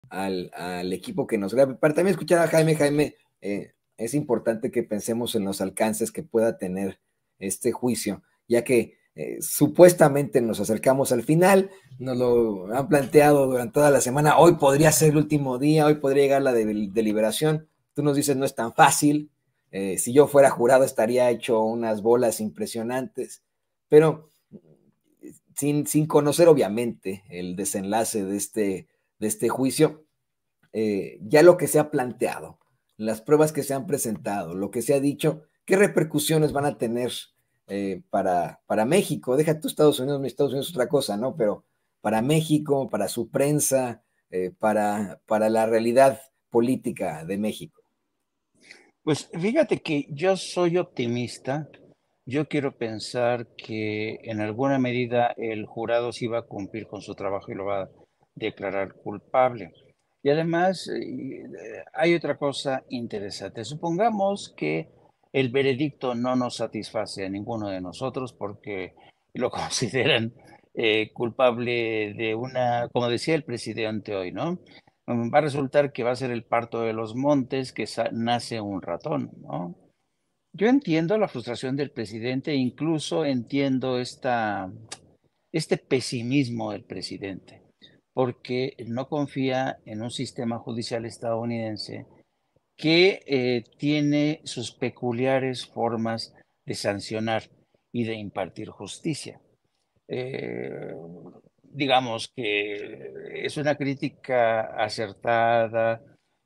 al equipo que nos grabe. Para también escuchar a Jaime, es importante que pensemos en los alcances que pueda tener este juicio, ya que supuestamente nos acercamos al final, nos lo han planteado durante toda la semana, hoy podría ser el último día, hoy podría llegar la deliberación, tú nos dices no es tan fácil, si yo fuera jurado estaría hecho unas bolas impresionantes, pero sin conocer obviamente el desenlace de este juicio, ya lo que se ha planteado, las pruebas que se han presentado, lo que se ha dicho, ¿qué repercusiones van a tener para México? Deja tú Estados Unidos es otra cosa, ¿no? Pero para México, para su prensa, para la realidad política de México. Pues fíjate que yo soy optimista. Yo quiero pensar que en alguna medida el jurado sí va a cumplir con su trabajo y lo va a declarar culpable. Y además hay otra cosa interesante. Supongamos que el veredicto no nos satisface a ninguno de nosotros porque lo consideran culpable de una, como decía el presidente hoy, ¿no? Va a resultar que va a ser el parto de los montes que nace un ratón, ¿no? Yo entiendo la frustración del presidente, incluso entiendo este pesimismo del presidente, porque no confía en un sistema judicial estadounidense que tiene sus peculiares formas de sancionar y de impartir justicia. Eh, digamos que es una crítica acertada,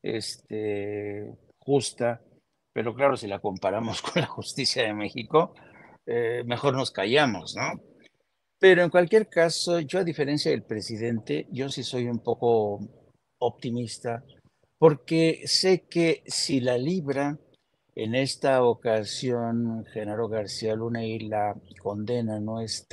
justa, pero claro, si la comparamos con la justicia de México, mejor nos callamos, ¿no? Pero en cualquier caso, yo a diferencia del presidente, yo sí soy un poco optimista, porque sé que si la libra en esta ocasión Genaro García Luna y la condena no es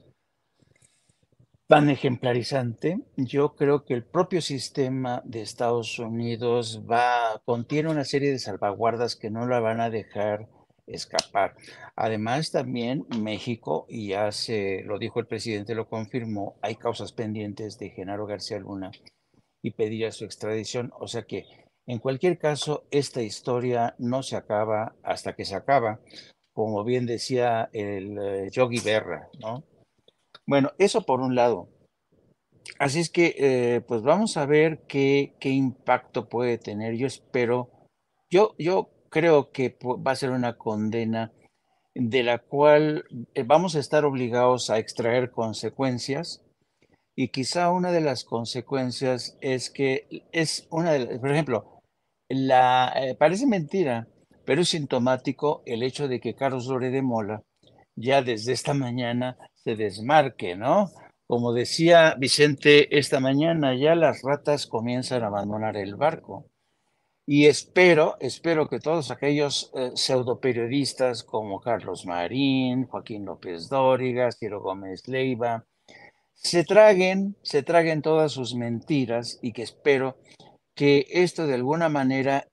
tan ejemplarizante, yo creo que el propio sistema de Estados Unidos contiene una serie de salvaguardas que no la van a dejar escapar. Además, también México, y ya lo dijo el presidente, lo confirmó, hay causas pendientes de Genaro García Luna y pediría su extradición. O sea que, en cualquier caso, esta historia no se acaba hasta que se acaba, como bien decía el Yogi Berra, ¿no? Bueno, eso por un lado. Así es que, pues vamos a ver qué impacto puede tener. Yo creo que va a ser una condena de la cual vamos a estar obligados a extraer consecuencias y quizá una de las consecuencias es que por ejemplo, parece mentira, pero es sintomático el hecho de que Carlos Loret de Mola ya desde esta mañana se desmarque, ¿no? Como decía Vicente esta mañana, ya las ratas comienzan a abandonar el barco. Y espero que todos aquellos pseudoperiodistas como Carlos Marín, Joaquín López Dóriga, Ciro Gómez Leiva, se traguen todas sus mentiras y que espero que esto de alguna manera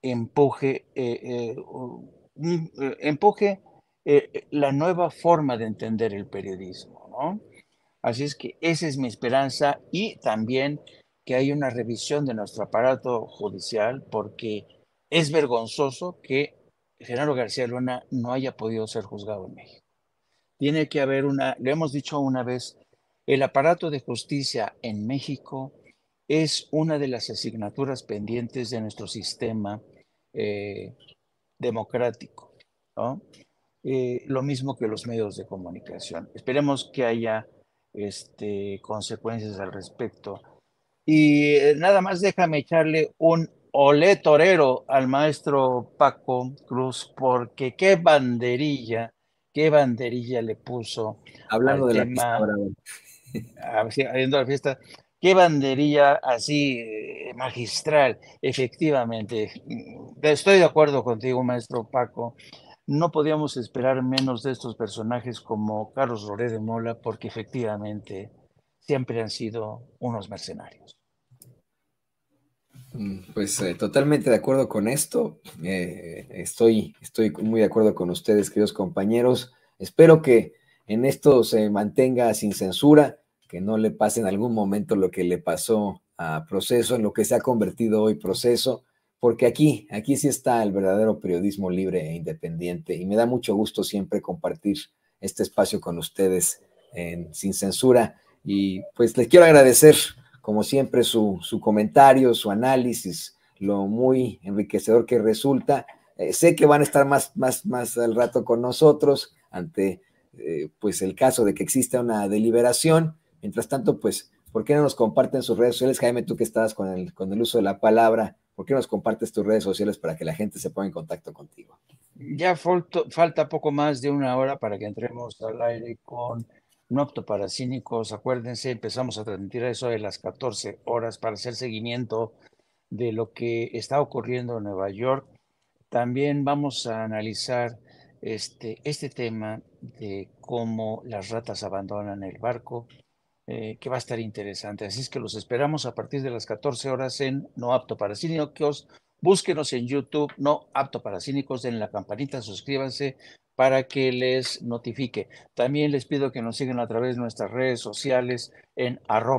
empuje la nueva forma de entender el periodismo, ¿no? Así es que esa es mi esperanza y también que haya una revisión de nuestro aparato judicial porque es vergonzoso que Genaro García Luna no haya podido ser juzgado en México. Tiene que haber lo hemos dicho una vez, el aparato de justicia en México es una de las asignaturas pendientes de nuestro sistema eh, democrático, ¿no? Lo mismo que los medios de comunicación. Esperemos que haya consecuencias al respecto. Y nada más déjame echarle un olé torero al maestro Paco Cruz, porque qué banderilla le puso Hablando al de la pista tema, brava. haciendo la fiesta, qué banderilla así magistral, efectivamente. Estoy de acuerdo contigo, maestro Paco. No podíamos esperar menos de estos personajes como Carlos Loret de Mola, porque efectivamente siempre han sido unos mercenarios. Pues totalmente de acuerdo con esto. Estoy muy de acuerdo con ustedes, queridos compañeros. Espero que en esto se mantenga sin censura, que no le pase en algún momento lo que le pasó a Proceso, en lo que se ha convertido hoy Proceso, porque aquí sí está el verdadero periodismo libre e independiente, y me da mucho gusto siempre compartir este espacio con ustedes Sin Censura, y pues les quiero agradecer, como siempre, su comentario, su análisis, lo muy enriquecedor que resulta. Sé que van a estar más al rato con nosotros ante pues el caso de que exista una deliberación. Mientras tanto, pues, ¿por qué no nos comparten sus redes sociales? Jaime, tú que estabas con el uso de la palabra, ¿por qué no nos compartes tus redes sociales para que la gente se ponga en contacto contigo? Ya falta poco más de una hora para que entremos al aire con No apto para cínicos. Acuérdense, empezamos a transmitir eso de las 14 horas para hacer seguimiento de lo que está ocurriendo en Nueva York. También vamos a analizar este tema de cómo las ratas abandonan el barco, que va a estar interesante. Así es que los esperamos a partir de las 14 horas en No apto para cínicos. Búsquenos en YouTube, No apto para cínicos, den la campanita, suscríbanse para que les notifique. También les pido que nos sigan a través de nuestras redes sociales en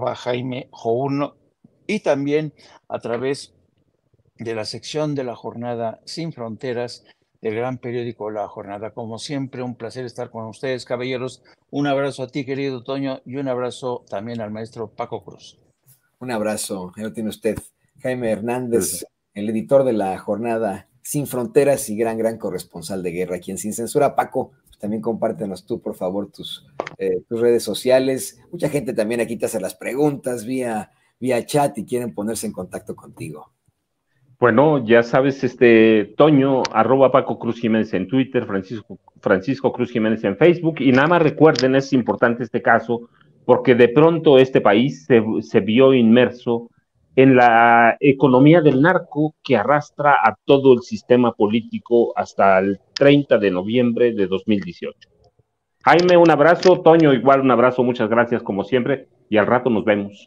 @JaimeJo1 y también a través de la sección de la jornada Sin Fronteras del gran periódico La Jornada. Como siempre, un placer estar con ustedes, caballeros. Un abrazo a ti, querido Toño, y un abrazo también al maestro Paco Cruz. Un abrazo, ahí lo tiene usted, Jaime Hernández, el editor de La Jornada Sin Fronteras y gran corresponsal de guerra aquí en Sin Censura. Paco, pues también compártenos tú, por favor, tus redes sociales. Mucha gente también aquí te hace las preguntas vía chat y quieren ponerse en contacto contigo. Bueno, ya sabes, Toño, @Paco Cruz Jiménez en Twitter, Francisco Cruz Jiménez en Facebook, y nada más recuerden, es importante este caso, porque de pronto este país se vio inmerso en la economía del narco que arrastra a todo el sistema político hasta el 30 de noviembre de 2018. Jaime, un abrazo, Toño, igual un abrazo, muchas gracias como siempre, y al rato nos vemos.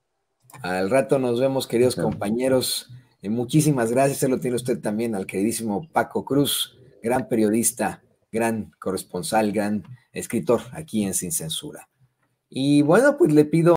Al rato nos vemos, queridos compañeros. Muchísimas gracias. Se lo tiene usted también al queridísimo Paco Cruz, gran periodista, gran corresponsal, gran escritor aquí en Sin Censura. Y bueno, pues le pido